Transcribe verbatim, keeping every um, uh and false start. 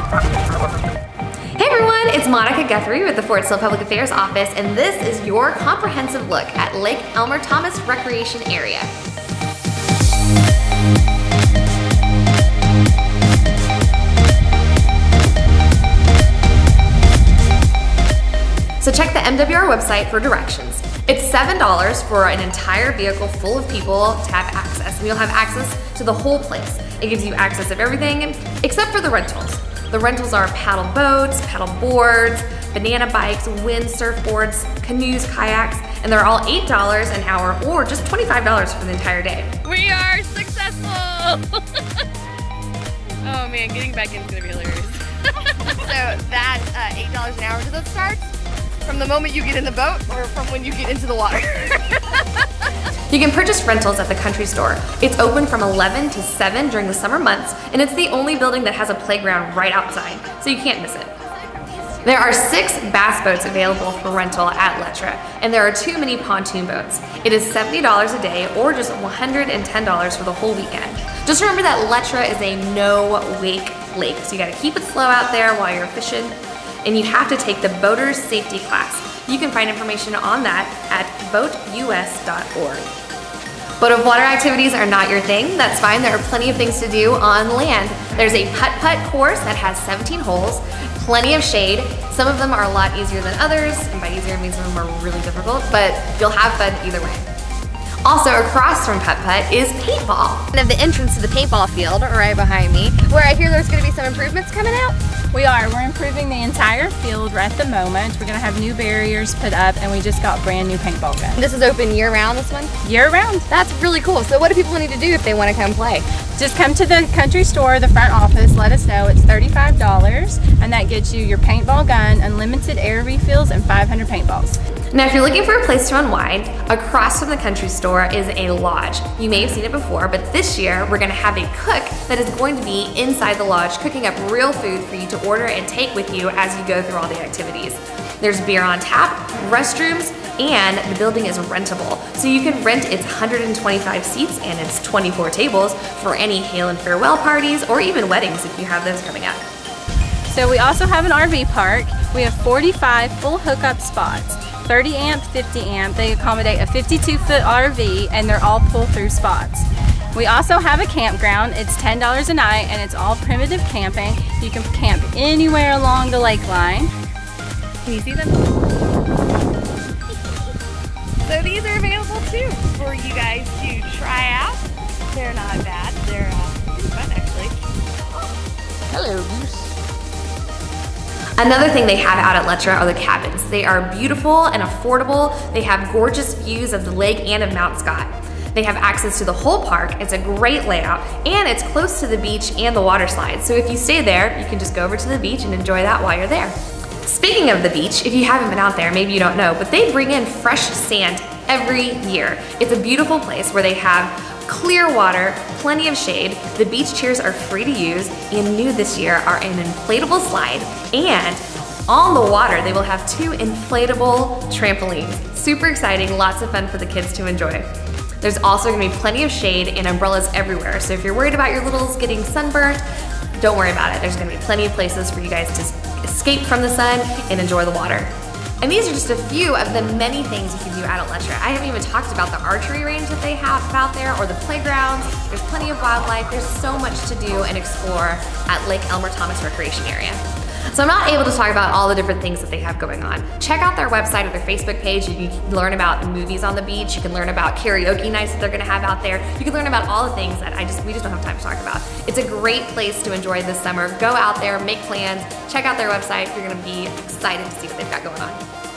Hey everyone, it's Monica Guthrie with the Fort Sill Public Affairs Office, and this is your comprehensive look at Lake Elmer Thomas Recreation Area. So check the M W R website for directions. It's seven dollars for an entire vehicle full of people to have access, and you'll have access to the whole place. It gives you access of everything except for the rentals. The rentals are paddle boats, paddle boards, banana bikes, wind surfboards, canoes, kayaks, and they're all eight dollars an hour or just twenty-five dollars for the entire day. We are successful! Oh man, getting back in is gonna be hilarious. So that uh, eight dollars an hour, does that start from the moment you get in the boat or from when you get into the water? You can purchase rentals at the country store. It's open from eleven to seven during the summer months, and it's the only building that has a playground right outside, so you can't miss it. There are six bass boats available for rental at LETRA, and there are two mini pontoon boats. It is seventy dollars a day or just one hundred ten dollars for the whole weekend. Just remember that LETRA is a no-wake lake, so you gotta keep it slow out there while you're fishing, and you have to take the boater's safety class. You can find information on that at boat U S dot org. But if water activities are not your thing, that's fine. There are plenty of things to do on land. There's a putt-putt course that has seventeen holes, plenty of shade. Some of them are a lot easier than others, and by easier I mean some of them are really difficult, but you'll have fun either way. Also across from putt-putt is paintball. And at the entrance to the paintball field right behind me, where I hear there's gonna be some improvements coming out. We are. We're improving the entire field right at the moment. We're going to have new barriers put up, and we just got brand new paintball guns. This is open year-round, this one? Year-round. That's really cool. So what do people need to do if they want to come play? Just come to the country store, the front office, let us know. It's thirty-five dollars, and that gets you your paintball gun, unlimited air refills, and five hundred paintballs. Now, if you're looking for a place to unwind, across from the country store is a lodge. You may have seen it before, but this year we're gonna have a cook that is going to be inside the lodge cooking up real food for you to order and take with you as you go through all the activities. There's beer on tap, restrooms, and the building is rentable. So you can rent its one hundred twenty-five seats and its twenty-four tables for any hail and farewell parties or even weddings if you have those coming up. So we also have an R V park. We have forty-five full hookup spots. thirty amp, fifty amp. They accommodate a fifty-two foot R V, and they're all pull-through spots. We also have a campground. It's ten dollars a night, and it's all primitive camping. You can camp anywhere along the lake line. Can you see them? So these are available too for you guys to try out. They're not bad. They're uh, pretty fun actually. Hello, goose. Another thing they have out at LETRA are the cabins. They are beautiful and affordable. They have gorgeous views of the lake and of Mount Scott. They have access to the whole park. It's a great layout, and it's close to the beach and the water slides. So if you stay there, you can just go over to the beach and enjoy that while you're there. Speaking of the beach, if you haven't been out there, maybe you don't know, but they bring in fresh sand every year. It's a beautiful place where they have clear water, plenty of shade. The beach chairs are free to use, and new this year are an inflatable slide, and on the water they will have two inflatable trampolines. Super exciting, lots of fun for the kids to enjoy. There's also gonna be plenty of shade and umbrellas everywhere, so if you're worried about your littles getting sunburnt, don't worry about it. There's gonna be plenty of places for you guys to escape from the sun and enjoy the water. And these are just a few of the many things you can do out at LETRA. I haven't even talked about the archery range that they have out there or the playgrounds. There's plenty of wildlife. There's so much to do and explore at Lake Elmer Thomas Recreation Area. So I'm not able to talk about all the different things that they have going on. Check out their website or their Facebook page. You can learn about movies on the beach. You can learn about karaoke nights that they're gonna have out there. You can learn about all the things that I just we just don't have time to talk about. It's a great place to enjoy this summer. Go out there, make plans, check out their website. You're gonna be excited to see what they've got going on.